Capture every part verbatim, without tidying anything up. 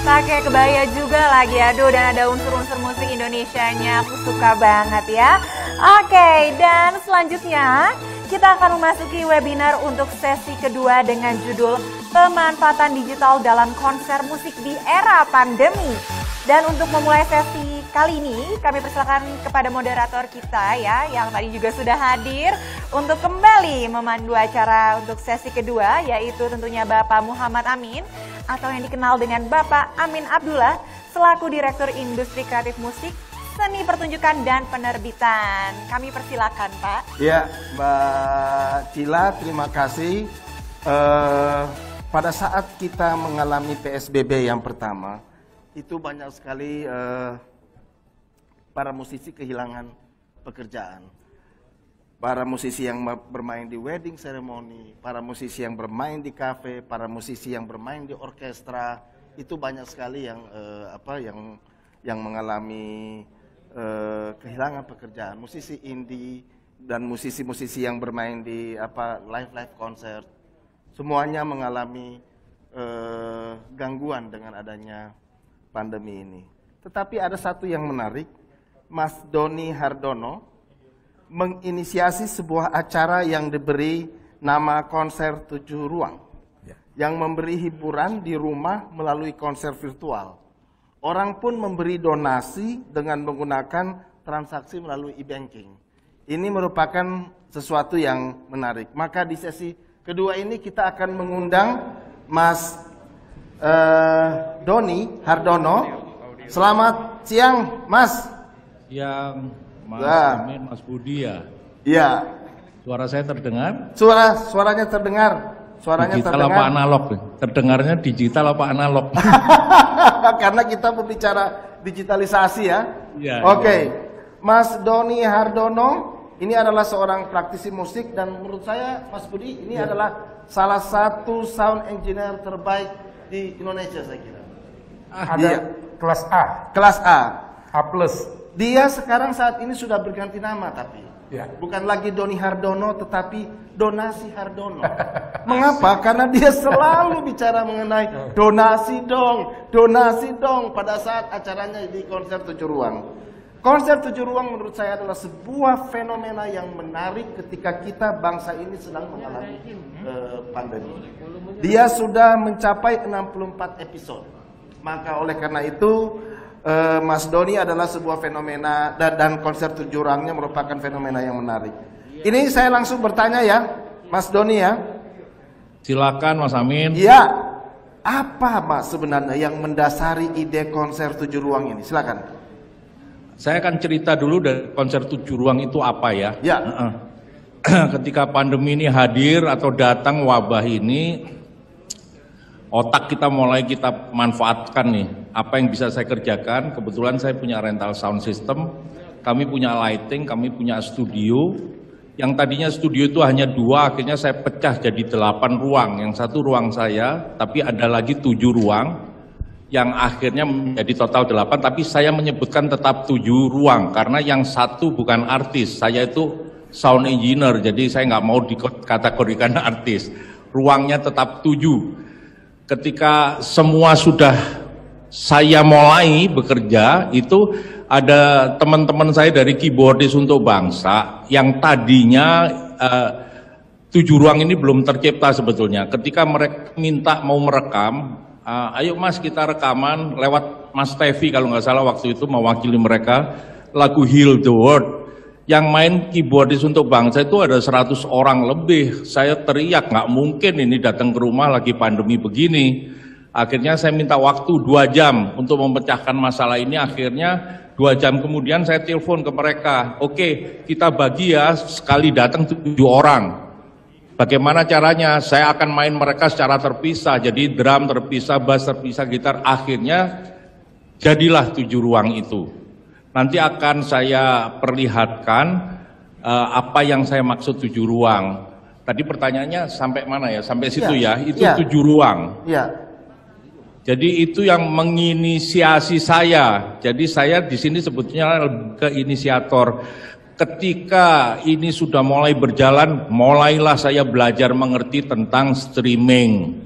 Pakai kebaya juga lagi, aduh, dan ada unsur-unsur musik Indonesianya, aku suka banget ya. Oke, dan selanjutnya kita akan memasuki webinar untuk sesi kedua dengan judul Pemanfaatan Digital dalam Konser Musik di Era Pandemi. Dan untuk memulai sesi kali ini, kami persilakan kepada moderator kita ya, yang tadi juga sudah hadir untuk kembali memandu acara untuk sesi kedua, yaitu tentunya Bapak Muhammad Amin, atau yang dikenal dengan Bapak Amin Abdullah, selaku Direktur Industri Kreatif Musik, Seni Pertunjukan dan Penerbitan. Kami persilakan, Pak. Ya, Mbak Cila, terima kasih. Uh, pada saat kita mengalami P S B B yang pertama, itu banyak sekali uh, para musisi kehilangan pekerjaan. Para musisi yang bermain di wedding ceremony, para musisi yang bermain di kafe, para musisi yang bermain di orkestra, itu banyak sekali yang uh, apa yang yang mengalami uh, kehilangan pekerjaan. Musisi indie dan musisi-musisi yang bermain di apa live live concert, semuanya mengalami uh, gangguan dengan adanya pandemi ini. Tetapi ada satu yang menarik, Mas Doni Hardono menginisiasi sebuah acara yang diberi nama Konser Tujuh Ruang, ya, yang memberi hiburan di rumah melalui konser virtual. Orang pun memberi donasi dengan menggunakan transaksi melalui e-banking. Ini merupakan sesuatu yang menarik. Maka di sesi kedua ini kita akan mengundang Mas uh, Doni Hardono. Selamat siang, Mas. Siang, Mas nah. Amin, Mas Budi ya. Iya. Suara saya terdengar? Suara suaranya terdengar. Suaranya digital terdengar. apa analog? Terdengarnya digital apa analog? Karena kita berbicara digitalisasi ya. Ya. Oke. Okay. Ya. Mas Doni Hardono ini adalah seorang praktisi musik dan menurut saya Mas Budi ini ya. adalah salah satu sound engineer terbaik di Indonesia saya kira. Ada Dia, kelas A. Kelas A. A plus. Dia sekarang saat ini sudah berganti nama tapi ya. bukan lagi Doni Hardono tetapi Donasi Hardono. Mengapa? Karena dia selalu bicara mengenai donasi dong, donasi dong pada saat acaranya di Konser Tujuh Ruang. Konser Tujuh Ruang menurut saya adalah sebuah fenomena yang menarik ketika kita bangsa ini sedang mengalami uh, pandemi. Dia sudah mencapai enam puluh empat episode. Maka oleh karena itu uh, Mas Doni adalah sebuah fenomena dan, dan Konser Tujuh Ruangnya merupakan fenomena yang menarik. Ini saya langsung bertanya ya, Mas Doni ya. Silakan Mas Amin. Iya. Apa Mas sebenarnya yang mendasari ide Konser Tujuh Ruang ini? Silakan. Saya akan cerita dulu dari Konser Tujuh Ruang itu apa ya. Ya. Ketika pandemi ini hadir atau datang wabah ini, otak kita mulai kita manfaatkan nih. Apa yang bisa saya kerjakan, kebetulan saya punya rental sound system, kami punya lighting, kami punya studio. Yang tadinya studio itu hanya dua, akhirnya saya pecah jadi delapan ruang. Yang satu ruang saya, tapi ada lagi tujuh ruang, yang akhirnya menjadi total delapan, tapi saya menyebutkan tetap tujuh ruang, karena yang satu bukan artis, saya itu sound engineer, jadi saya nggak mau dikategorikan artis. Ruangnya tetap tujuh. Ketika semua sudah saya mulai bekerja, itu ada teman-teman saya dari Keyboardis untuk Bangsa yang tadinya uh, tujuh ruang ini belum tercipta sebetulnya. Ketika mereka minta mau merekam, uh, ayo Mas kita rekaman lewat Mas Tevi kalau nggak salah waktu itu mewakili mereka lagu Heal the World. Yang main Keyboardis untuk Bangsa itu ada seratus orang lebih. Saya teriak nggak mungkin ini datang ke rumah lagi pandemi begini. Akhirnya saya minta waktu dua jam untuk memecahkan masalah ini. Akhirnya dua jam kemudian saya telepon ke mereka. Oke, kita bagi ya, sekali datang tujuh orang. Bagaimana caranya? Saya akan main mereka secara terpisah. Jadi drum terpisah, bass terpisah, gitar. Akhirnya jadilah tujuh ruang itu. Nanti akan saya perlihatkan uh, apa yang saya maksud tujuh ruang. Tadi pertanyaannya sampai mana ya? Sampai situ ya? ya? Itu ya. tujuh ruang. Ya. Jadi itu yang menginisiasi saya. Jadi saya di sini sebetulnya ke inisiator. Ketika ini sudah mulai berjalan, mulailah saya belajar mengerti tentang streaming.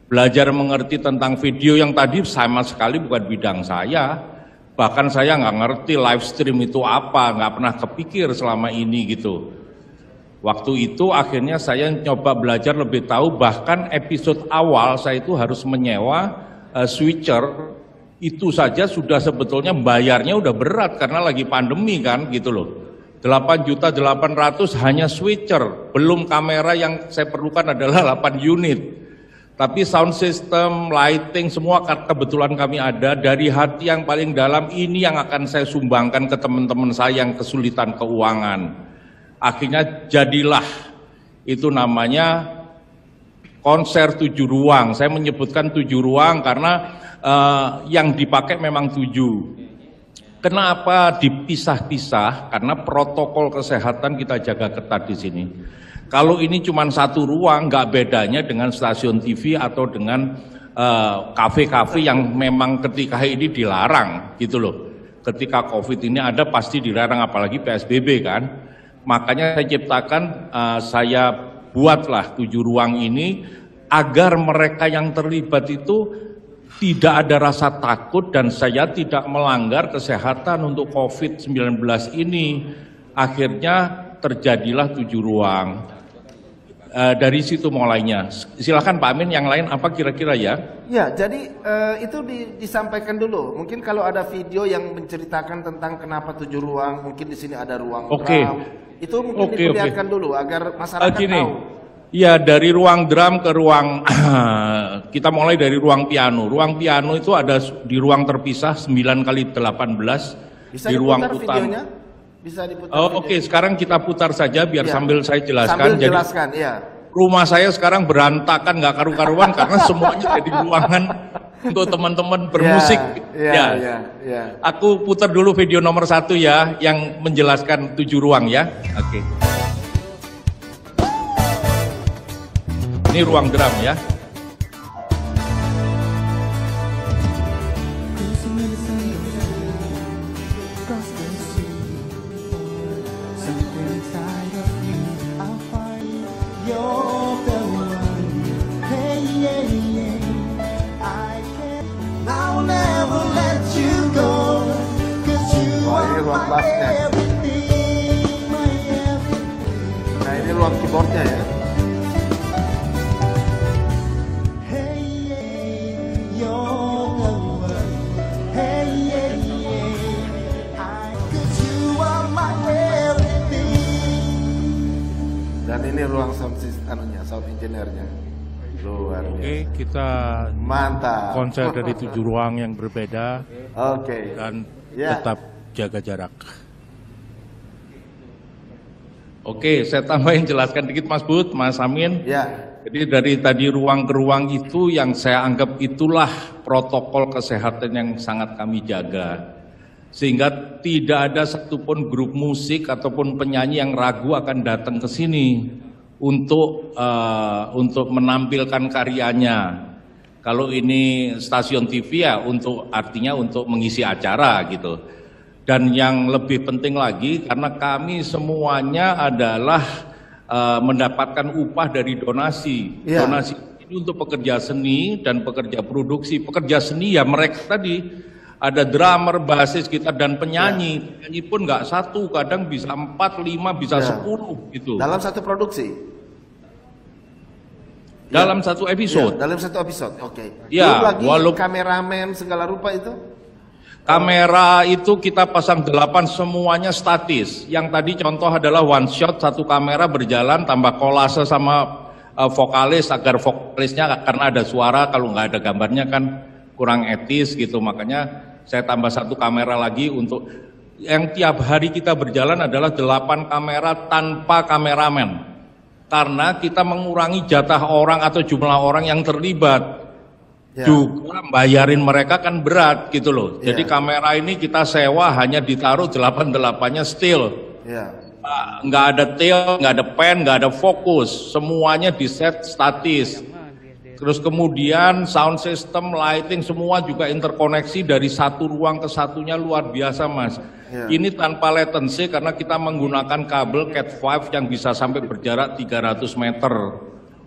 belajar mengerti tentang video yang tadi sama sekali bukan bidang saya. Bahkan saya nggak ngerti live stream itu apa, nggak pernah kepikir selama ini gitu. Waktu itu akhirnya saya coba belajar lebih tahu, bahkan episode awal saya itu harus menyewa uh, switcher, itu saja sudah sebetulnya bayarnya udah berat karena lagi pandemi kan gitu loh. delapan juta delapan ratus hanya switcher, belum kamera yang saya perlukan adalah delapan unit. Tapi sound system, lighting, semua kebetulan kami ada. Dari hati yang paling dalam, ini yang akan saya sumbangkan ke teman-teman saya yang kesulitan keuangan. Akhirnya jadilah itu namanya konser tujuh ruang. Saya menyebutkan tujuh ruang karena uh, yang dipakai memang tujuh. Kenapa dipisah-pisah? Karena protokol kesehatan kita jaga ketat di sini. Kalau ini cuma satu ruang, nggak bedanya dengan stasiun T V atau dengan kafe-kafe uh, yang memang ketika ini dilarang, gitu loh. Ketika COVID ini ada pasti dilarang, apalagi P S B B kan. Makanya saya ciptakan, uh, saya buatlah tujuh ruang ini agar mereka yang terlibat itu tidak ada rasa takut dan saya tidak melanggar kesehatan untuk COVID sembilan belas ini. Akhirnya terjadilah tujuh ruang. Uh, dari situ mulainya. Silakan Pak Amin, yang lain apa kira-kira ya? Ya, jadi uh, itu di, disampaikan dulu. Mungkin kalau ada video yang menceritakan tentang kenapa tujuh ruang, mungkin di sini ada ruang Oke. Okay. drum. Itu mungkin okay, diperlihatkan okay. dulu agar masyarakat uh, gini. tahu. Ya, dari ruang drum ke ruang, kita mulai dari ruang piano. Ruang piano itu ada di ruang terpisah sembilan kali delapan belas. Bisa di ruang utama. Videonya? Bisa diputar. Oh, Oke, okay. Sekarang kita putar saja biar ya. sambil saya jelaskan. Sambil Jadi, jelaskan, ya. Rumah saya sekarang berantakan, nggak karu-karuan karena semuanya jadi ruangan untuk teman-teman bermusik. Ya, ya, ya. ya, ya. Aku putar dulu video nomor satu ya, yang menjelaskan tujuh ruang ya. Oke. Okay. Ini ruang drum ya. Nah, ini ruang keyboardnya ya. Dan ini ruang sound anunya, sound engineer-nya. Luar biasa. Oke, kita mantap. Konser dari tujuh ruang yang berbeda. Oke. Dan ya. tetap jaga jarak. Oke, saya tambahin jelaskan dikit Mas Bud, Mas Amin. Ya. Jadi dari tadi ruang ke ruang itu yang saya anggap itulah protokol kesehatan yang sangat kami jaga. Sehingga tidak ada satupun grup musik ataupun penyanyi yang ragu akan datang ke sini untuk uh, untuk menampilkan karyanya. Kalau ini stasiun T V ya untuk artinya untuk mengisi acara gitu. Dan yang lebih penting lagi karena kami semuanya adalah uh, mendapatkan upah dari donasi. Ya. Donasi ini untuk pekerja seni dan pekerja produksi. Pekerja seni ya mereka tadi ada drummer, basis kita dan penyanyi. Ya. Penyanyi pun nggak satu, kadang bisa empat, lima, bisa ya. sepuluh gitu. Dalam satu produksi. Dalam ya. satu episode. Ya, dalam satu episode. Oke. Okay. Ya, belum lagi walaupun kameramen segala rupa itu. Kamera itu kita pasang delapan semuanya statis. Yang tadi contoh adalah one shot, satu kamera berjalan tambah kolase sama uh, vokalis agar vokalisnya karena ada suara, kalau nggak ada gambarnya kan kurang etis gitu. Makanya saya tambah satu kamera lagi untuk yang tiap hari kita berjalan adalah delapan kamera tanpa kameramen. Karena kita mengurangi jatah orang atau jumlah orang yang terlibat. Ya. Juga bayarin mereka kan berat gitu loh. Ya. Jadi kamera ini kita sewa hanya ditaruh delapan delapannya still. Ya. Nggak ada tail, nggak ada pen, nggak ada fokus. Semuanya di set statis. Terus kemudian sound system, lighting semua juga interkoneksi dari satu ruang ke satunya luar biasa Mas. Ya. Ini tanpa latency karena kita menggunakan kabel cat five yang bisa sampai berjarak tiga ratus meter.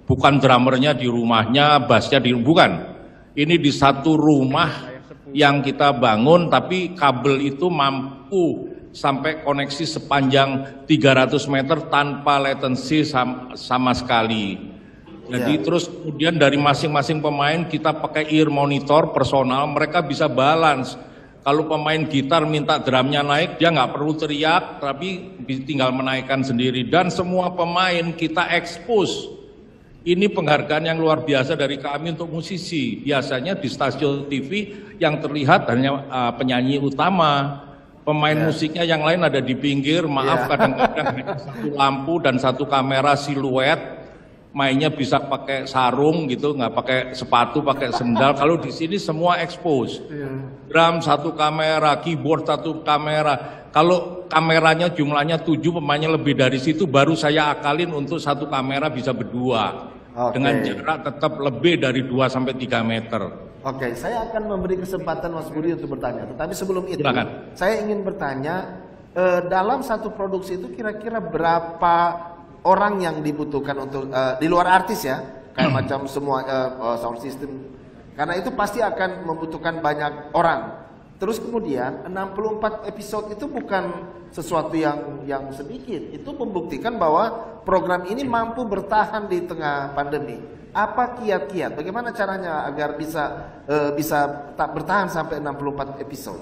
bukan drummernya di rumahnya, bassnya di bukan. Ini di satu rumah yang kita bangun, tapi kabel itu mampu sampai koneksi sepanjang tiga ratus meter tanpa latency sama, sama sekali. Jadi ya. Terus kemudian dari masing-masing pemain kita pakai ear monitor personal, mereka bisa balance. Kalau pemain gitar minta drumnya naik, dia nggak perlu teriak, tapi tinggal menaikkan sendiri. Dan semua pemain kita expose. Ini penghargaan yang luar biasa dari kami untuk musisi. Biasanya di stasiun T V yang terlihat hanya uh, penyanyi utama. Pemain yeah. musiknya yang lain ada di pinggir, maaf kadang-kadang yeah. satu lampu dan satu kamera siluet. Mainnya bisa pakai sarung gitu, nggak pakai sepatu, pakai sendal. Kalau di sini semua expose. Drum satu kamera, keyboard satu kamera. Kalau kameranya jumlahnya tujuh, pemainnya lebih dari situ, baru saya akalin untuk satu kamera bisa berdua. Okay. Dengan jarak tetap lebih dari dua sampai tiga meter. Oke, okay, saya akan memberi kesempatan Mas Budi untuk bertanya. Tetapi sebelum itu, silakan. Saya ingin bertanya, eh, dalam satu produksi itu kira-kira berapa orang yang dibutuhkan untuk uh, di luar artis ya, kayak macam semua uh, sound system, karena itu pasti akan membutuhkan banyak orang. Terus kemudian enam puluh empat episode itu bukan sesuatu yang yang sedikit, itu membuktikan bahwa program ini mampu bertahan di tengah pandemi. Apa kiat-kiat? Bagaimana caranya agar bisa uh, bisa tak bertahan sampai enam puluh empat episode?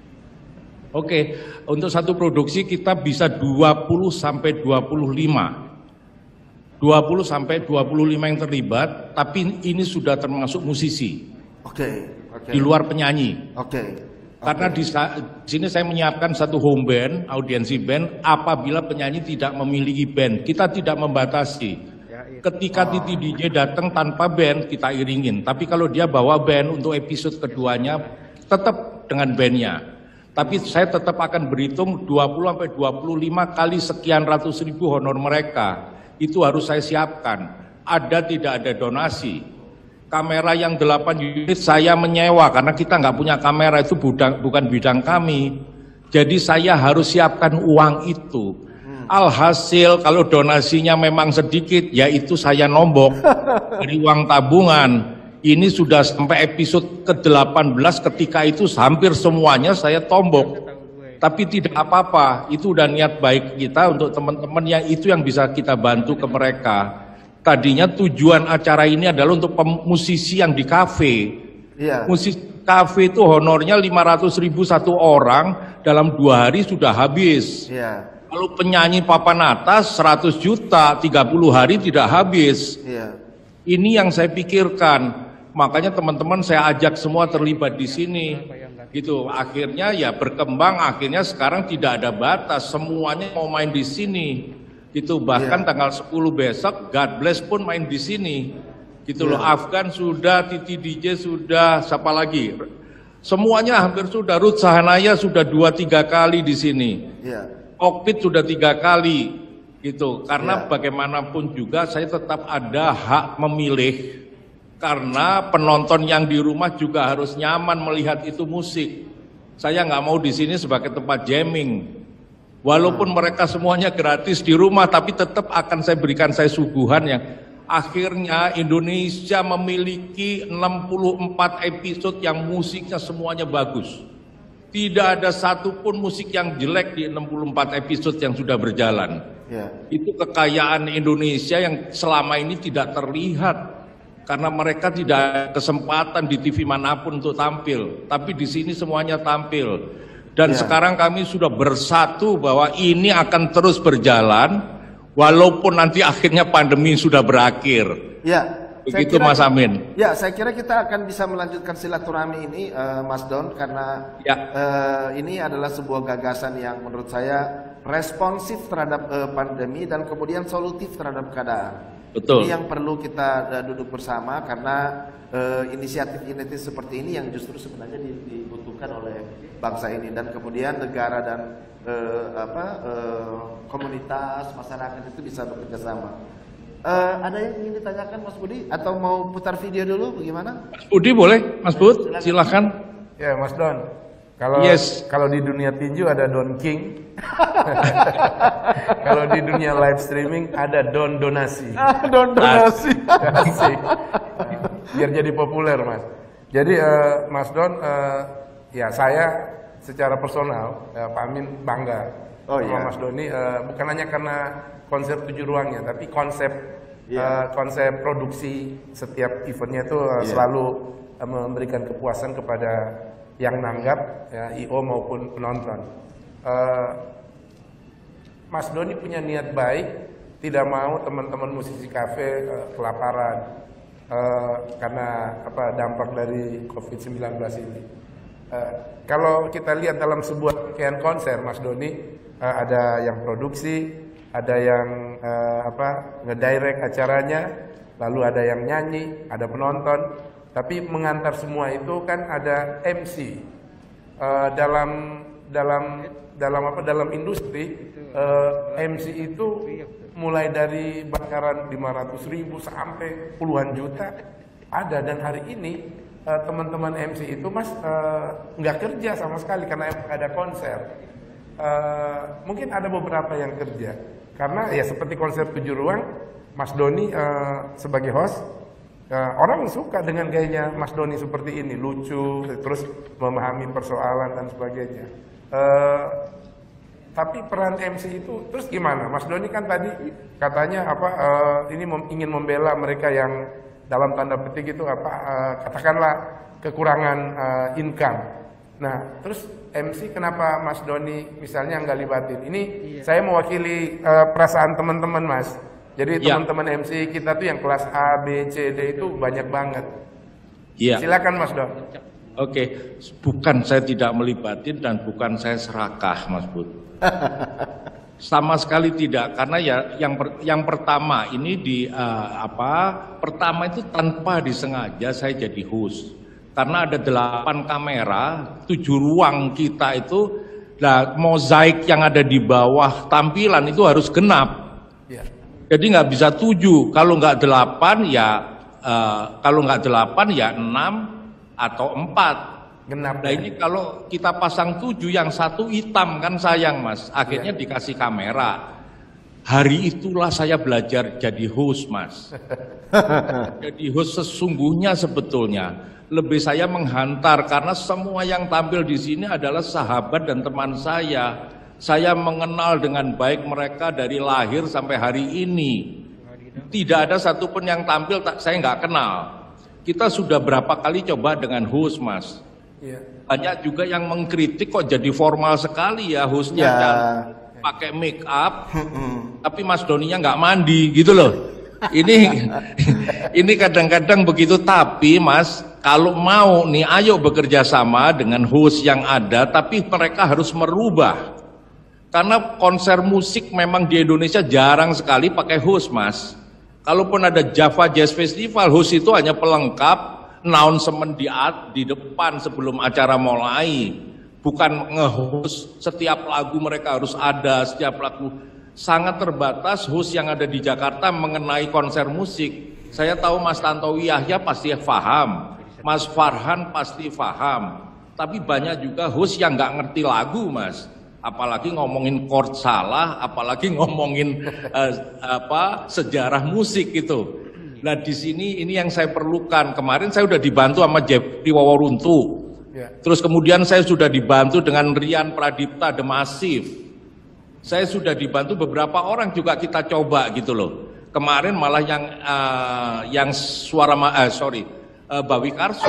Oke, untuk satu produksi kita bisa dua puluh sampai dua puluh lima. dua puluh sampai dua puluh lima yang terlibat, tapi ini sudah termasuk musisi. Oke, okay, okay. Di luar penyanyi. Oke. Okay, okay. Karena di sini saya menyiapkan satu home band, audiensi band, apabila penyanyi tidak memiliki band, kita tidak membatasi. Ketika Titi D J datang tanpa band, kita iringin. Tapi kalau dia bawa band untuk episode keduanya, tetap dengan bandnya. Tapi saya tetap akan berhitung dua puluh sampai dua puluh lima kali sekian ratus ribu honor mereka. Itu harus saya siapkan. Ada tidak ada donasi. Kamera yang delapan unit saya menyewa karena kita nggak punya kamera, itu bukan, bukan bidang kami. Jadi saya harus siapkan uang itu. Alhasil kalau donasinya memang sedikit, ya itu saya nombok dari uang tabungan. Ini sudah sampai episode ke delapan belas, ketika itu hampir semuanya saya tombok. Tapi tidak apa-apa, itu udah niat baik kita untuk teman-teman yang itu yang bisa kita bantu ke mereka. Tadinya tujuan acara ini adalah untuk musisi yang di kafe. Yeah. Musisi kafe itu honornya lima ratus ribu satu orang, dalam dua hari sudah habis. Yeah. Kalau penyanyi papan atas seratus juta, tiga puluh hari tidak habis. Yeah. Ini yang saya pikirkan. Makanya teman-teman saya ajak semua terlibat di sini. Gitu, akhirnya ya berkembang, akhirnya sekarang tidak ada batas, semuanya mau main di sini. Gitu, bahkan yeah. tanggal sepuluh besok God Bless pun main di sini. Gitu yeah. loh, Afgan sudah, Titi D J sudah, siapa lagi? Semuanya hampir sudah, Ruth Sahanaya sudah dua tiga kali di sini. Yeah. Kokpit sudah tiga kali. Gitu, karena yeah. bagaimanapun juga saya tetap ada hak memilih. Karena penonton yang di rumah juga harus nyaman melihat itu musik. Saya nggak mau di sini sebagai tempat jamming. Walaupun hmm. mereka semuanya gratis di rumah, tapi tetap akan saya berikan saya suguhan yang akhirnya Indonesia memiliki enam puluh empat episode yang musiknya semuanya bagus. Tidak ada satupun musik yang jelek di enam puluh empat episode yang sudah berjalan. Yeah. Itu kekayaan Indonesia yang selama ini tidak terlihat. Karena mereka tidak ada kesempatan di T V manapun untuk tampil, tapi di sini semuanya tampil. Dan ya. Sekarang kami sudah bersatu bahwa ini akan terus berjalan, walaupun nanti akhirnya pandemi sudah berakhir. Ya, begitu kira, Mas Amin. Ya, saya kira kita akan bisa melanjutkan silaturahmi ini, uh, Mas Don, karena ya. uh, ini adalah sebuah gagasan yang menurut saya responsif terhadap uh, pandemi dan kemudian solutif terhadap keadaan. Betul. Ini yang perlu kita uh, duduk bersama karena inisiatif-inisiatif uh, seperti ini yang justru sebenarnya dibutuhkan oleh bangsa ini, dan kemudian negara dan uh, apa uh, komunitas masyarakat itu bisa bekerja sama. Uh, ada yang ingin ditanyakan Mas Budi atau mau putar video dulu bagaimana? Mas Budi boleh, Mas Bud, silakan. Ya Mas Don, Kalau Yes. kalau di dunia tinju ada Don King. Kalau di dunia live streaming ada Don Donasi. Don donasi. Asik. Biar jadi populer, Mas. Jadi eh, Mas Don, eh, ya saya secara personal, eh, Pak Amin bangga Oh, sama iya. Mas Doni. Eh, bukan hanya karena konsep tujuh ruangnya, tapi konsep Iya. eh, konsep produksi setiap eventnya itu eh, Iya. selalu eh, memberikan kepuasan kepada yang nanggap, ya, I O maupun penonton. Eh, Mas Doni punya niat baik, tidak mau teman-teman musisi kafe eh, kelaparan eh, karena apa dampak dari covid sembilan belas ini. Eh, kalau kita lihat dalam sebuah rangkaian konser, Mas Doni, eh, ada yang produksi, ada yang eh, apa ngedirect acaranya, lalu ada yang nyanyi, ada penonton. Tapi mengantar semua itu kan ada M C. Eh, dalam dalam dalam apa dalam industri eh, M C itu mulai dari bakaran lima ratus ribu sampai puluhan juta ada, dan hari ini eh, teman-teman M C itu Mas eh, nggak kerja sama sekali karena emang ada konser. Eh, mungkin ada beberapa yang kerja karena ya seperti konser tujuh ruang, Mas Doni eh, sebagai host, eh, orang suka dengan gayanya Mas Doni seperti ini, lucu, terus memahami persoalan dan sebagainya. Eh, tapi peran M C itu terus gimana? Mas Doni kan tadi katanya apa eh, ini mem- ingin membela mereka yang dalam tanda petik itu apa eh, katakanlah kekurangan eh, income. Nah, terus M C kenapa Mas Doni misalnya nggak libatin? Ini saya mewakili eh, perasaan teman-teman, Mas. Jadi Iya. teman-teman M C kita tuh yang kelas A, B, C, D itu banyak banget. Iya. Silakan Mas Don. Oke, bukan saya tidak melibatin dan bukan saya serakah, Mas Bud. Sama sekali tidak, karena ya yang per- yang pertama ini di eh, apa? Pertama itu tanpa disengaja saya jadi host. Karena ada delapan kamera, tujuh ruang kita itu, nah mozaik yang ada di bawah tampilan itu harus genap. Ya. Jadi nggak bisa tujuh, kalau nggak delapan ya eh, kalau nggak delapan ya enam atau empat. Genap. Nah ini kalau kita pasang tujuh, yang satu hitam kan sayang Mas, akhirnya dikasih kamera. Hari itulah saya belajar jadi host Mas. Jadi host sesungguhnya sebetulnya lebih saya menghantar karena semua yang tampil di sini adalah sahabat dan teman saya. Saya mengenal dengan baik mereka dari lahir sampai hari ini. Tidak ada satupun yang tampil tak saya nggak kenal. Kita sudah berapa kali coba dengan host Mas. Iya. Banyak juga yang mengkritik kok jadi formal sekali ya hostnya, Ya. dan pakai make up, tapi Mas Doninya nggak mandi gitu loh. Ini ini kadang-kadang begitu, tapi Mas kalau mau nih ayo bekerja sama dengan host yang ada, tapi mereka harus merubah. Karena konser musik memang di Indonesia jarang sekali pakai host Mas. Kalaupun ada Java Jazz Festival, host itu hanya pelengkap, announcement di, di depan sebelum acara mulai, bukan nge-host setiap lagu mereka harus ada, setiap lagu. Sangat terbatas host yang ada di Jakarta mengenai konser musik. Saya tahu Mas Tantowi Yahya pasti paham, Mas Farhan pasti paham, tapi banyak juga host yang nggak ngerti lagu Mas, apalagi ngomongin chord salah, apalagi ngomongin uh, apa sejarah musik itu. Nah di sini ini yang saya perlukan. Kemarin saya sudah dibantu sama Jeffrey Waworuntu. Ya. Terus kemudian saya sudah dibantu dengan Rian Pradipta The Massive. Saya sudah dibantu beberapa orang juga kita coba gitu loh. Kemarin malah yang uh, yang suara ma uh, sorry uh, Bawi Karsu.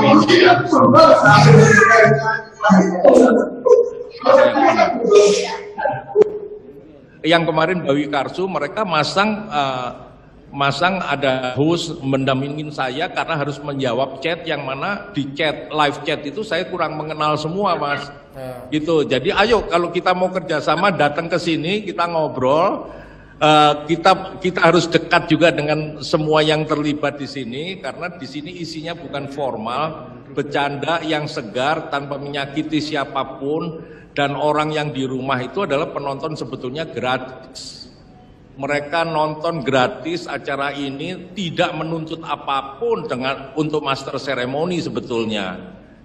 Yang kemarin Bawi Karsu mereka masang uh, masang ada host mendampingin saya karena harus menjawab chat, yang mana di chat live chat itu saya kurang mengenal semua Mas. Gitu. Jadi ayo kalau kita mau kerjasama datang ke sini kita ngobrol. Uh, kita kita harus dekat juga dengan semua yang terlibat di sini karena di sini isinya bukan formal, bercanda yang segar tanpa menyakiti siapapun, dan orang yang di rumah itu adalah penonton sebetulnya gratis. Mereka nonton gratis acara ini, tidak menuntut apapun dengan untuk master seremoni sebetulnya.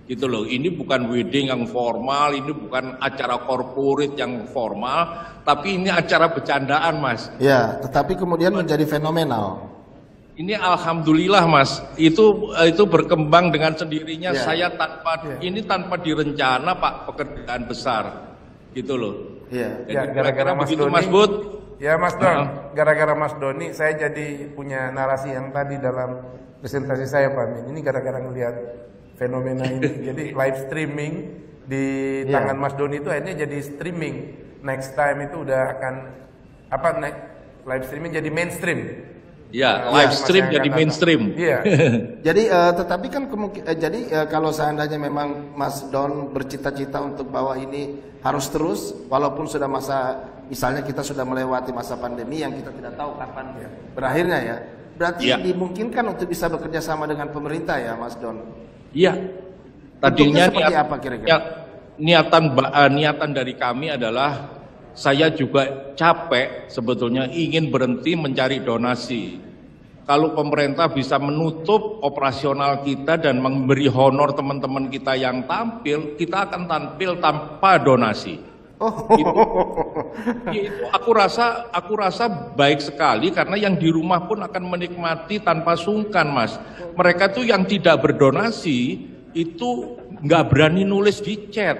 Gitu loh, ini bukan wedding yang formal, ini bukan acara corporate yang formal, tapi ini acara bercandaan, Mas. Ya, tetapi kemudian menjadi fenomenal. Ini alhamdulillah, Mas, itu itu berkembang dengan sendirinya. Ya. Saya tanpa Ya. ini tanpa direncana, Pak, pekerjaan besar, gitu loh. Iya. Jadi Ya, gara-gara Mas begitu, Doni. Mas Bud. Ya Mas Don, Uh-huh. gara-gara Mas Doni saya jadi punya narasi yang tadi dalam presentasi saya Pak Amin. Ini gara-gara ngelihat fenomena ini. Jadi live streaming di Ya. tangan Mas Doni itu akhirnya jadi streaming. Next time itu udah akan apa next live streaming jadi mainstream. Ya, Nah, live Mas stream yang jadi akan mainstream. datang. Iya. Jadi eh, tetapi kan kemungkin eh, jadi eh, kalau seandainya memang Mas Don bercita-cita untuk bahwa ini harus terus walaupun sudah masa misalnya kita sudah melewati masa pandemi yang kita tidak tahu kapan ya, berakhirnya ya. Berarti Ya. dimungkinkan untuk bisa bekerja sama dengan pemerintah ya Mas Don. Iya. Tadinya Bentuknya seperti niat- apa kira-kira? niat- niatan ba- eh, niatan dari kami adalah saya juga capek sebetulnya ingin berhenti mencari donasi. Kalau pemerintah bisa menutup operasional kita dan memberi honor teman-teman kita yang tampil, kita akan tampil tanpa donasi. Oh. Itu, ya itu aku rasa aku rasa baik sekali karena yang di rumah pun akan menikmati tanpa sungkan, Mas. Mereka tuh yang tidak berdonasi itu nggak berani nulis di chat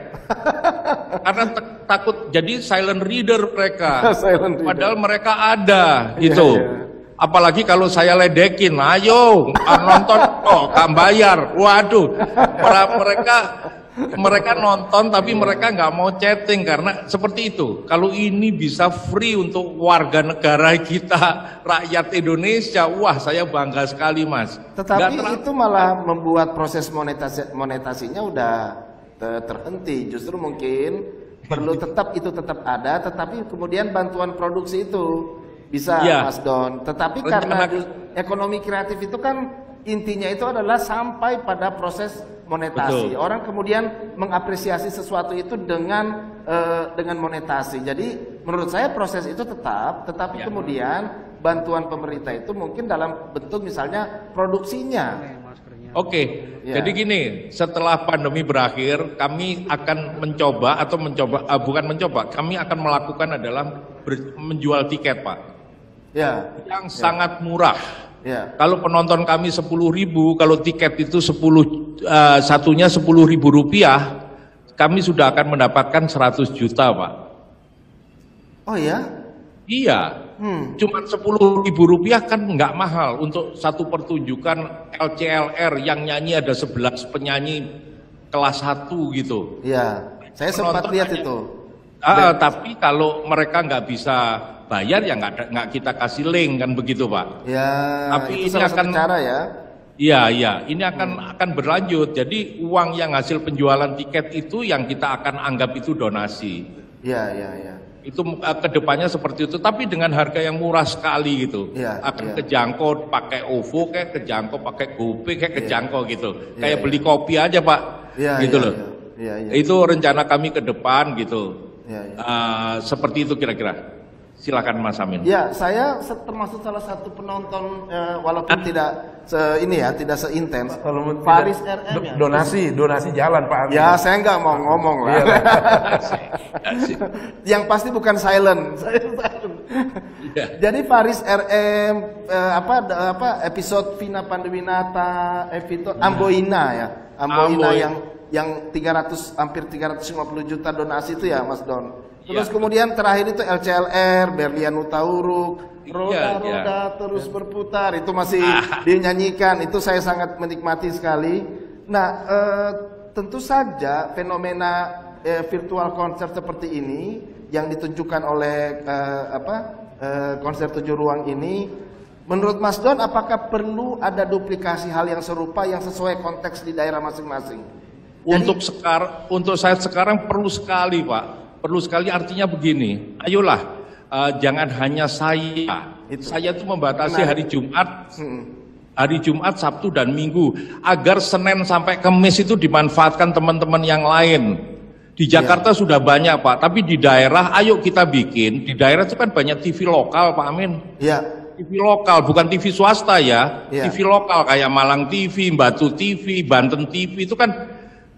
karena te- takut jadi silent reader mereka. Silent reader. Padahal mereka ada Iya, gitu. iya. Apalagi kalau saya ledekin, ayo nonton, oh kan bayar. Waduh, para- mereka mereka nonton tapi mereka nggak mau chatting karena seperti itu. Kalau ini bisa free untuk warga negara kita, rakyat Indonesia, wah saya bangga sekali, Mas. Nggak Tetapi terlalu- itu malah membuat proses monetasi monetasinya udah te- terhenti. Justru mungkin perlu tetap itu tetap ada, tetapi kemudian bantuan produksi itu bisa Ya. Mas Don. Tetapi Rencana- karena ju- ekonomi kreatif itu kan intinya itu adalah sampai pada proses monetasi. Betul. Orang kemudian mengapresiasi sesuatu itu dengan eh, dengan monetasi. Jadi menurut saya proses itu tetap, tetapi Ya. kemudian bantuan pemerintah itu mungkin dalam bentuk misalnya produksinya. Oke, Ya. jadi gini, setelah pandemi berakhir, kami akan mencoba atau mencoba, ah, bukan mencoba, kami akan melakukan adalah ber- menjual tiket, Pak, Ya, yang sangat murah. ya, Kalau penonton kami sepuluh ribu, kalau tiket itu sepuluh, eh, satunya sepuluh ribu rupiah, kami sudah akan mendapatkan seratus juta, Pak. oh ya, Iya, hmm. cuma sepuluh ribu rupiah kan nggak mahal untuk satu pertunjukan L C L R yang nyanyi ada sebelas penyanyi kelas satu gitu. Ya, saya sempat Penonton lihat hanya- itu. Ah, tapi kalau mereka nggak bisa bayar ya nggak ada- nggak kita kasih link kan begitu, Pak. Ya, Tapi itu ini salah satu akan- cara ya. Iya, iya, ini akan akan berlanjut. Jadi uang yang hasil penjualan tiket itu yang kita akan anggap itu donasi. Ya, ya, ya. Itu uh, kedepannya seperti itu, tapi dengan harga yang murah sekali gitu. Iya, akan iya. kejangkau pakai O V O, kayak kejangkau pakai GoPay, kayak kejangkau gitu. Iya, Kayak iya. beli kopi aja, Pak. Ya, gitu ya, loh. ya, ya, ya. Itu rencana kami ke depan gitu. Ya, ya. Uh, seperti itu kira-kira. Silakan Mas Amin. Ya, saya se- termasuk salah satu penonton eh, walaupun tidak se ini ya, tidak seintens. Kalau mau Faris tidak- R M ya. donasi, donasi jalan Pak Amin. Ya, saya nggak mau ngomong lah. Iya lah. Asik. Yang pasti bukan silent. Saya silent. Iya. Jadi Faris R M eh, apa da- apa episode Vina Panduwinata, episode Amboina ya. Amboina Amboina. yang yang tiga ratus hampir tiga ratus lima puluh juta donasi itu ya Mas Don. Terus Iya. kemudian terakhir itu L C L R, Berlian Utauruk, Iya, roda-roda iya. terus berputar, itu masih dinyanyikan, itu saya sangat menikmati sekali. Nah, eh, tentu saja fenomena eh, virtual konser seperti ini yang ditunjukkan oleh eh, apa eh, konser tujuh ruang ini, menurut Mas Don, apakah perlu ada duplikasi hal yang serupa yang sesuai konteks di daerah masing-masing? Untuk sekarang, untuk saat sekarang perlu sekali, Pak. Perlu sekali artinya begini. Ayolah, eh, jangan hanya saya. Itu. Saya itu membatasi Menarik. hari Jumat, Hmm. hari Jumat, Sabtu dan Minggu, agar Senin sampai Kamis itu dimanfaatkan teman-teman yang lain. Di Jakarta sudah banyak, Pak. Tapi di daerah, ayo kita bikin. Di daerah itu kan banyak T V lokal, Pak Amin. Ya, T V lokal, bukan T V swasta ya. Iya. T V lokal kayak Malang T V, Batu T V, Banten T V itu kan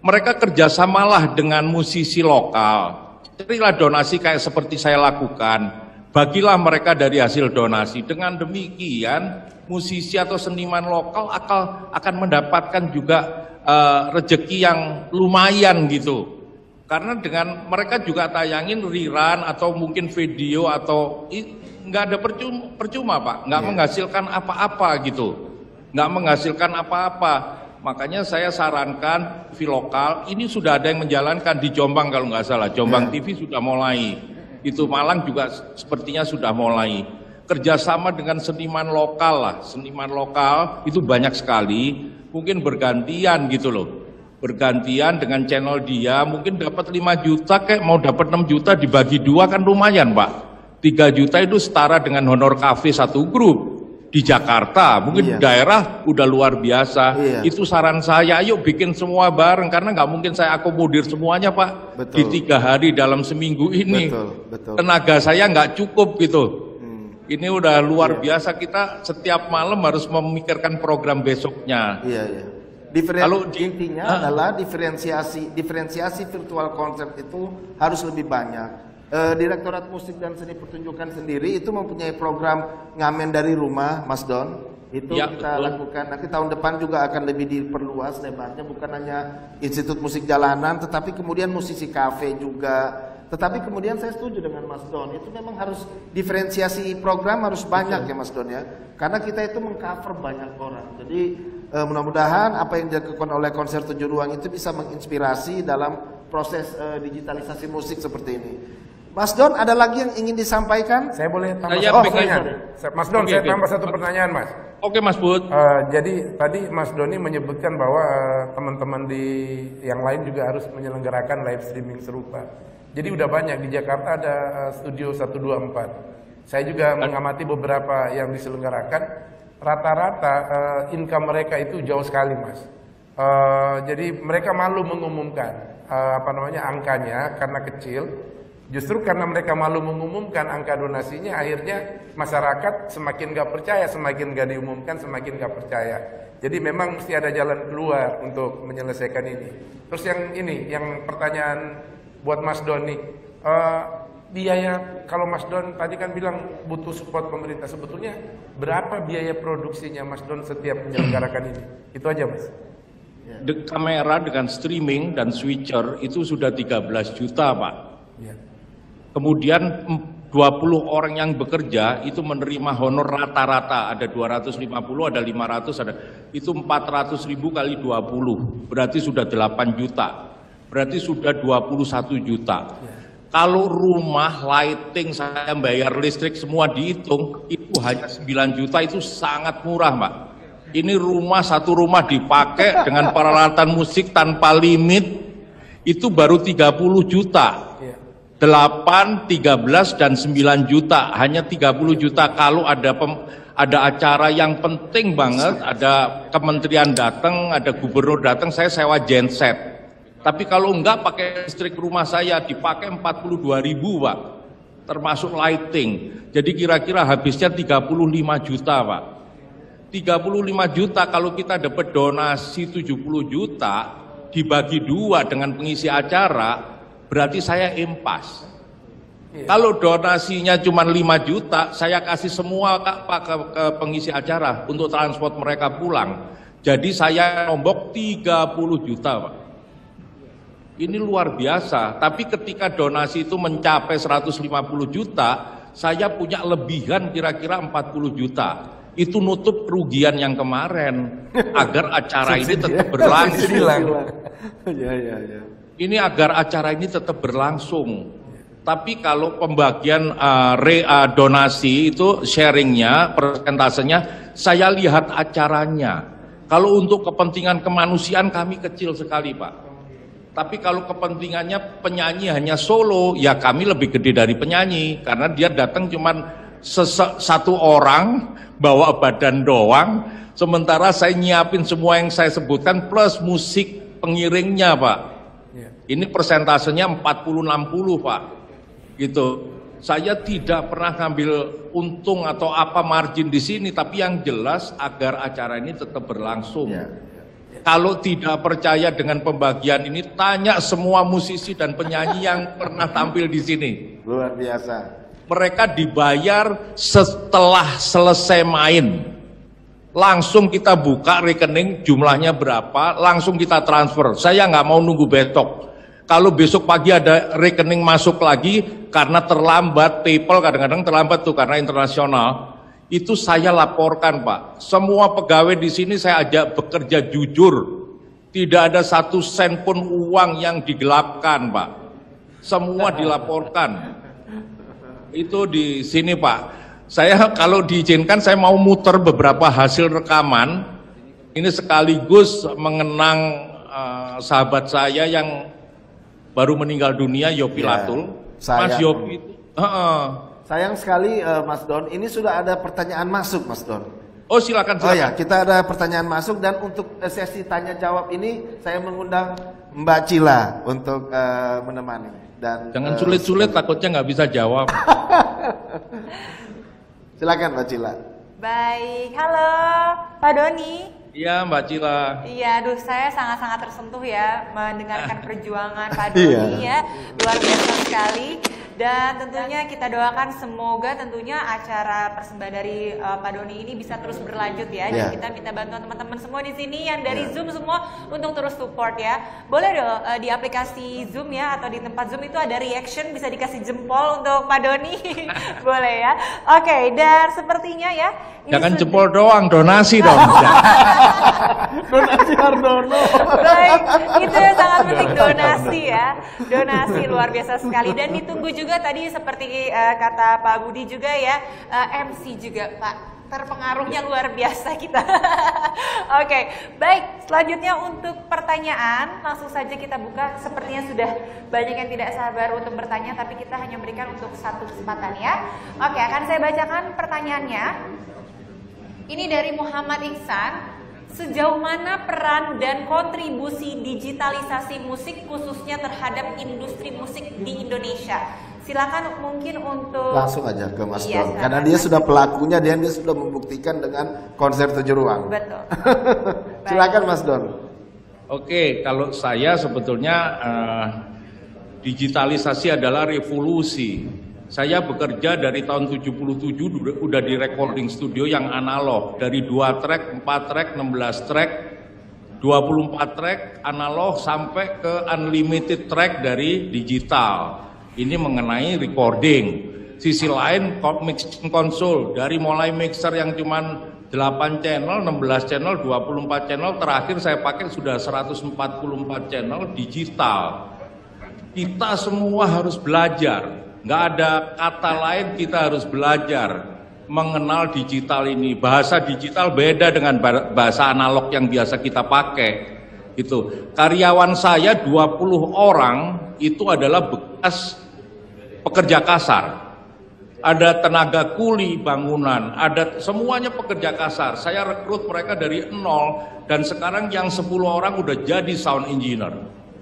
mereka kerjasamalah dengan musisi lokal. Carilah donasi kayak seperti saya lakukan. Bagilah mereka dari hasil donasi. Dengan demikian, musisi atau seniman lokal akan, akan mendapatkan juga uh, rezeki yang lumayan gitu. Karena dengan mereka juga tayangin rerun atau mungkin video atau nggak ada percuma, percuma Pak, nggak yeah. menghasilkan apa-apa gitu, nggak menghasilkan apa-apa. Makanya saya sarankan T V lokal ini sudah ada yang menjalankan di Jombang kalau nggak salah, Jombang yeah. T V sudah mulai, itu Malang juga sepertinya sudah mulai. Kerjasama dengan seniman lokal lah, seniman lokal itu banyak sekali, mungkin bergantian gitu loh. Bergantian dengan channel dia, mungkin dapat lima juta kayak mau dapat enam juta dibagi dua kan lumayan Pak. tiga juta itu setara dengan honor kafe satu grup di Jakarta, mungkin iya. daerah udah luar biasa. Iya. Itu saran saya, ayo bikin semua bareng karena nggak mungkin saya akomodir semuanya Pak. Betul. Di tiga hari dalam seminggu ini. Betul, betul. Tenaga saya nggak cukup gitu. Hmm. Ini udah luar iya. biasa, kita setiap malam harus memikirkan program besoknya. Iya, iya. Diferen Kalau di, intinya uh, adalah diferensiasi diferensiasi virtual concert itu harus lebih banyak. Uh, Direktorat Musik dan Seni Pertunjukan sendiri itu mempunyai program ngamen dari rumah, Mas Don. Itu ya, kita betul. lakukan. Nanti tahun depan juga akan lebih diperluas lebarnya, bukan hanya Institut Musik Jalanan, tetapi kemudian musisi kafe juga. Tetapi kemudian saya setuju dengan Mas Don, itu memang harus diferensiasi program harus banyak betul. ya Mas Don ya. Karena kita itu mengcover banyak orang. Jadi uh, mudah-mudahan apa yang dilakukan oleh konser tujuh ruang itu bisa menginspirasi dalam proses uh, digitalisasi musik seperti ini. Mas Don, ada lagi yang ingin disampaikan? Saya boleh tambah saya satu pertanyaan. Mas Don, okay, saya okay. tambah satu pertanyaan, Mas. Oke, okay, Mas Bud. Uh, jadi tadi Mas Doni menyebutkan bahwa teman-teman uh, di yang lain juga harus menyelenggarakan live streaming serupa. Jadi udah banyak di Jakarta ada uh, Studio seratus dua puluh empat. Saya juga mengamati beberapa yang diselenggarakan. Rata-rata uh, income mereka itu jauh sekali, Mas. Uh, jadi mereka malu mengumumkan uh, apa namanya angkanya karena kecil. Justru karena mereka malu mengumumkan angka donasinya, akhirnya masyarakat semakin gak percaya, semakin gak diumumkan, semakin gak percaya. Jadi memang mesti ada jalan keluar untuk menyelesaikan ini. Terus yang ini, yang pertanyaan buat Mas Doni, uh, biaya, kalau Mas Don tadi kan bilang butuh support pemerintah, sebetulnya berapa biaya produksinya Mas Don setiap menyelenggarakan ini? Itu aja Mas. De kamera dengan streaming dan switcher itu sudah tiga belas juta Pak. Ya. Kemudian dua puluh orang yang bekerja itu menerima honor rata-rata, ada dua ratus lima puluh, ada lima ratus, ada itu empat ratus ribu kali dua puluh, berarti sudah delapan juta, berarti sudah dua puluh satu juta. Ya. Kalau rumah, lighting, saya bayar listrik semua dihitung, itu hanya sembilan juta, itu sangat murah Mbak. Ini rumah, satu rumah dipakai dengan peralatan musik tanpa limit, itu baru tiga puluh juta. delapan, tiga belas, dan sembilan juta, hanya tiga puluh juta. Kalau ada pem, ada acara yang penting banget, ada kementerian datang, ada gubernur datang, saya sewa genset. Tapi kalau enggak pakai listrik rumah saya dipakai empat puluh dua ribu Pak, termasuk lighting. Jadi kira-kira habisnya tiga puluh lima juta Pak. tiga puluh lima juta kalau kita dapat donasi tujuh puluh juta, dibagi dua dengan pengisi acara, berarti saya impas. Iya. Kalau donasinya cuma lima juta, saya kasih semua Kak, Pak, ke, ke pengisi acara untuk transport mereka pulang. Jadi saya nombok tiga puluh juta Pak. Ini luar biasa. Tapi ketika donasi itu mencapai seratus lima puluh juta, saya punya lebihan kira-kira empat puluh juta. Itu nutup kerugian yang kemarin agar acara ini tetap berlangsung. Ya, ya, ya. Ini agar acara ini tetap berlangsung. Tapi kalau pembagian uh, re, uh, donasi itu sharingnya, persentasenya, saya lihat acaranya. Kalau untuk kepentingan kemanusiaan kami kecil sekali Pak. Tapi kalau kepentingannya penyanyi hanya solo, ya kami lebih gede dari penyanyi. Karena dia datang cuma satu orang, bawa badan doang. Sementara saya nyiapin semua yang saya sebutkan plus musik pengiringnya Pak. Ini persentasenya empat puluh enam puluh Pak, gitu. Saya tidak pernah ngambil untung atau apa margin di sini, tapi yang jelas agar acara ini tetap berlangsung. Ya, ya. Kalau tidak percaya dengan pembagian ini, tanya semua musisi dan penyanyi yang pernah tampil di sini. Luar biasa. Mereka dibayar setelah selesai main. Langsung kita buka rekening, jumlahnya berapa, langsung kita transfer. Saya nggak mau nunggu besok. Kalau besok pagi ada rekening masuk lagi, karena terlambat, PayPal kadang-kadang terlambat tuh karena internasional. Itu saya laporkan, Pak. Semua pegawai di sini saya ajak bekerja jujur. Tidak ada satu sen pun uang yang digelapkan, Pak. Semua dilaporkan. Itu di sini, Pak. Saya kalau diizinkan saya mau muter beberapa hasil rekaman. Ini sekaligus mengenang uh, sahabat saya yang baru meninggal dunia, Yopi Ya, Latul. saya- Mas Yopi itu. Uh-uh. Sayang sekali uh, Mas Don, ini sudah ada pertanyaan masuk Mas Don. Oh silakan, Oh silakan. ya, kita ada pertanyaan masuk dan untuk uh, sesi tanya jawab ini saya mengundang Mbak Cila untuk uh, menemani. Dan Jangan uh, sulit-sulit, takutnya nggak bisa jawab. Silakan Mbak Cila. Baik, halo Pak Doni. Iya, Mbak Cila. Iya, aduh saya sangat-sangat tersentuh ya mendengarkan perjuangan Pak Iya. Doni ya, luar biasa sekali. Dan tentunya kita doakan semoga tentunya acara persembahan dari uh, Pak Doni ini bisa terus berlanjut ya. Dan Iya. kita minta bantuan teman-teman semua di sini yang dari Iya. Zoom semua untuk terus support ya. Boleh dong uh, di aplikasi Zoom ya atau di tempat Zoom itu ada reaction, bisa dikasih jempol untuk Pak Doni. Boleh ya. Oke, dan sepertinya ya. ini Jangan sudah- jempol doang, donasi dong. Donasi Hardono. Baik, itu yang sangat penting, donasi ya. Donasi luar biasa sekali dan ditunggu juga tadi seperti eh, kata Pak Budi juga ya, eh, M C juga Pak. Terpengaruhnya luar biasa kita. Oke, baik. Selanjutnya untuk pertanyaan, langsung saja kita buka. Sepertinya sudah banyak yang tidak sabar untuk bertanya, tapi kita hanya berikan untuk satu kesempatan ya. Oke, akan saya bacakan pertanyaannya. Ini dari Muhammad Iksan. Sejauh mana peran dan kontribusi digitalisasi musik khususnya terhadap industri musik di Indonesia? Silakan mungkin untuk Langsung aja ke Mas Iya, Don. silakan. Karena dia sudah pelakunya dan dia sudah membuktikan dengan konser tujuh ruang. Betul. Silakan Mas Don. Oke, kalau saya sebetulnya eh, digitalisasi adalah revolusi. Saya bekerja dari tahun tujuh puluh tujuh udah- udah di recording studio yang analog, dari dua track, empat track, enam belas track, dua puluh empat track analog sampai ke unlimited track dari digital. Ini mengenai recording. Sisi lain ko- mixing console, dari mulai mixer yang cuman delapan channel, enam belas channel, dua puluh empat channel, terakhir saya pakai sudah seratus empat puluh empat channel digital. Kita semua harus belajar. Nggak ada kata lain, kita harus belajar mengenal digital ini. Bahasa digital beda dengan ba- bahasa analog yang biasa kita pakai. Itu karyawan saya dua puluh orang itu adalah bekas pekerja kasar. Ada tenaga kuli bangunan, ada semuanya pekerja kasar. Saya rekrut mereka dari nol dan sekarang yang sepuluh orang udah jadi sound engineer.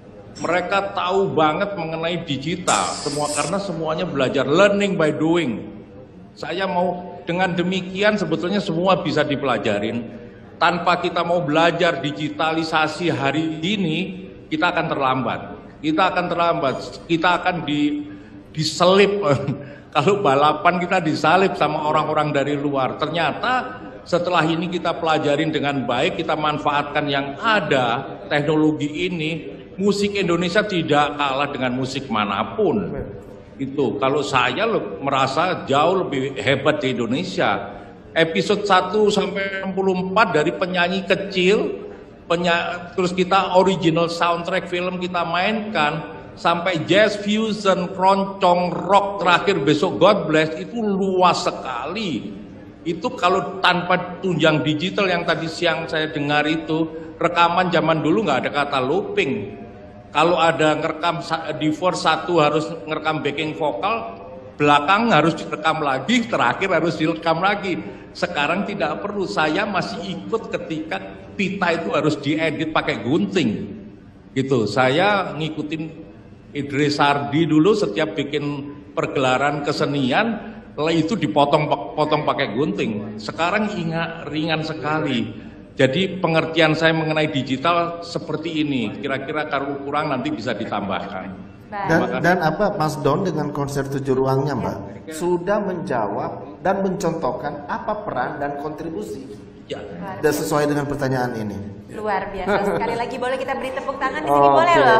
Mereka tahu banget mengenai digital, semua karena semuanya belajar learning by doing. Saya mau dengan demikian sebetulnya semua bisa dipelajarin. Tanpa kita mau belajar digitalisasi hari ini, kita akan terlambat. Kita akan terlambat. Kita akan di diselip. Kalau balapan kita disalip sama orang-orang dari luar. Ternyata setelah ini kita pelajarin dengan baik, kita manfaatkan yang ada, teknologi ini. Musik Indonesia tidak kalah dengan musik manapun. Itu kalau saya le- merasa jauh lebih hebat di Indonesia. Episode satu sampai enam puluh empat dari penyanyi kecil, penya- terus kita original soundtrack film kita mainkan sampai jazz fusion, keroncong, rock terakhir besok God Bless itu luas sekali. Itu kalau tanpa tunjang digital yang tadi siang saya dengar itu, rekaman zaman dulu nggak ada kata looping. Kalau ada ngerekam sa- di verse satu harus ngerekam backing vokal, belakang harus direkam lagi, terakhir harus direkam lagi. Sekarang tidak perlu, saya masih ikut ketika pita itu harus diedit pakai gunting. Gitu, saya ngikutin Idris Sardi dulu setiap bikin pergelaran kesenian, lah itu dipotong potong pakai gunting. Sekarang ingat ringan sekali. Jadi pengertian saya mengenai digital seperti ini. Kira-kira kalau kurang nanti bisa ditambahkan. Dan, dan apa Mas Don dengan konser tujuh ruangnya Mbak sudah menjawab dan mencontohkan apa peran dan kontribusi ya. Dan sesuai dengan pertanyaan ini. Luar biasa. Sekali lagi boleh kita beri tepuk tangan di sini, boleh loh.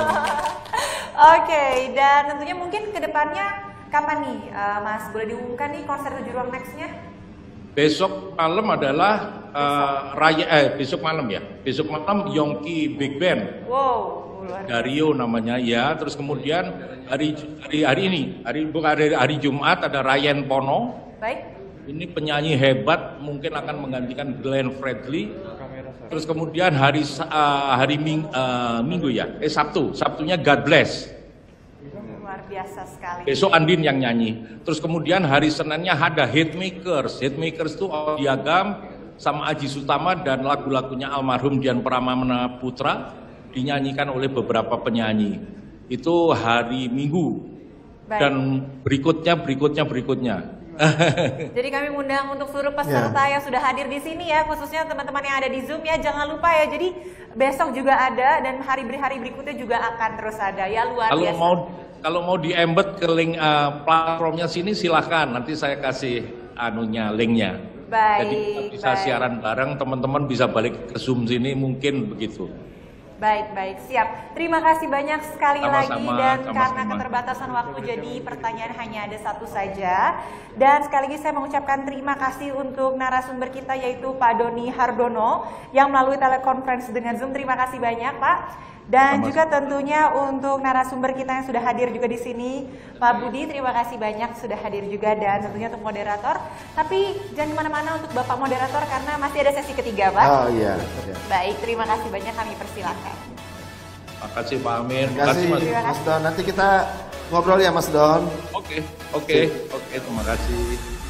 Oke, dan tentunya mungkin kedepannya kapan nih uh, Mas boleh diumumkan nih konser tujuh ruang nextnya? Besok malam adalah uh, raya eh besok malam ya. Besok malam Yongki Big Band. Wow. Dario namanya ya, terus kemudian hari hari, hari ini, hari bukan hari, hari Jumat ada Ryan Pono. Baik. Ini penyanyi hebat, mungkin akan menggantikan Glenn Fredly. Terus kemudian hari uh, hari ming, uh, Minggu ya, eh Sabtu, Sabtunya God Bless. Luar biasa sekali. Besok Andin yang nyanyi. Terus kemudian hari Seninnya ada Hitmakers. Hitmakers itu Diagam sama Aji Sutama dan lagu-lagunya almarhum Dian Pramana Putra. Dinyanyikan oleh beberapa penyanyi. Itu hari Minggu. Baik. Dan berikutnya, berikutnya, berikutnya. Jadi kami undang untuk seluruh peserta yeah. yang sudah hadir di sini ya, khususnya teman-teman yang ada di Zoom ya, jangan lupa ya. Jadi besok juga ada dan hari-hari berikutnya juga akan terus ada ya, luar kalau biasa. Mau, kalau mau di embed ke link uh, platformnya sini silahkan, nanti saya kasih anunya linknya. Baik. Jadi kita bisa baik. siaran bareng, teman-teman bisa balik ke Zoom sini mungkin begitu. Baik, baik, siap. Terima kasih banyak sekali sama-sama, lagi dan sama-sama. karena keterbatasan waktu jadi pertanyaan hanya ada satu saja. Dan sekali lagi saya mengucapkan terima kasih untuk narasumber kita yaitu Pak Doni Hardono yang melalui telekonferensi dengan Zoom. Terima kasih banyak Pak. Dan sama-sama. Juga tentunya untuk narasumber kita yang sudah hadir juga di sini, Pak Budi, terima kasih banyak sudah hadir juga dan tentunya untuk moderator. Tapi jangan kemana-mana untuk Bapak moderator karena masih ada sesi ketiga, Pak. Oh iya. iya. Baik, terima kasih banyak, kami persilakan. Terima kasih Pak Amir. Terima kasih Mas, Mas Don. Nanti kita ngobrol ya Mas Don. Oke, oke, oke. Terima kasih.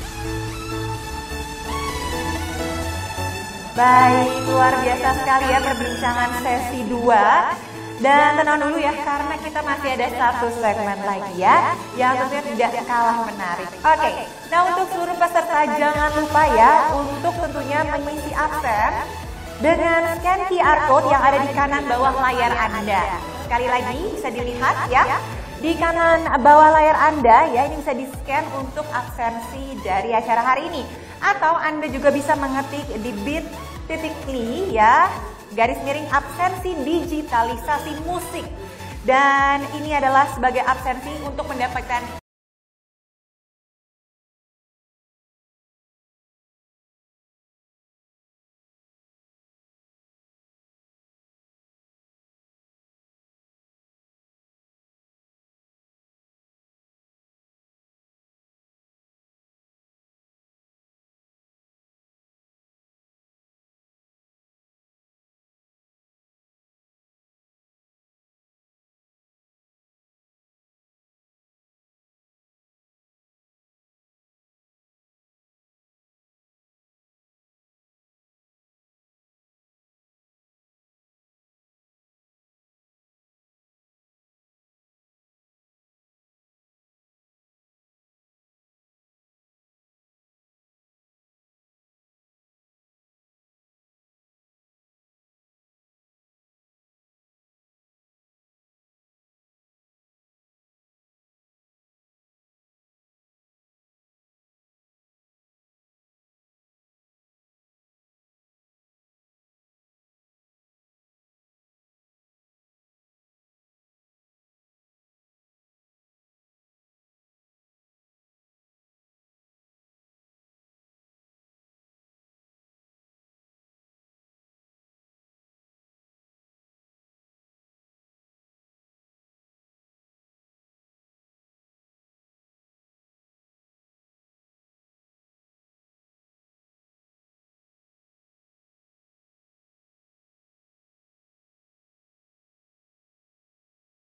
Baik, luar biasa sekali ya perbincangan sesi dua. Dan tenang dulu ya, karena kita masih ada satu segmen lagi ya, yang tentunya tidak kalah menarik. Oke, nah untuk seluruh peserta jangan lupa ya, untuk tentunya mengisi absen dengan scan Q R code yang ada di kanan bawah layar Anda. Sekali lagi bisa dilihat ya, di kanan bawah layar Anda ya, ini bisa di-scan untuk absensi dari acara hari ini. Atau Anda juga bisa mengetik di bit.ly ya, garis miring absensi digitalisasi musik. Dan ini adalah sebagai absensi untuk mendapatkan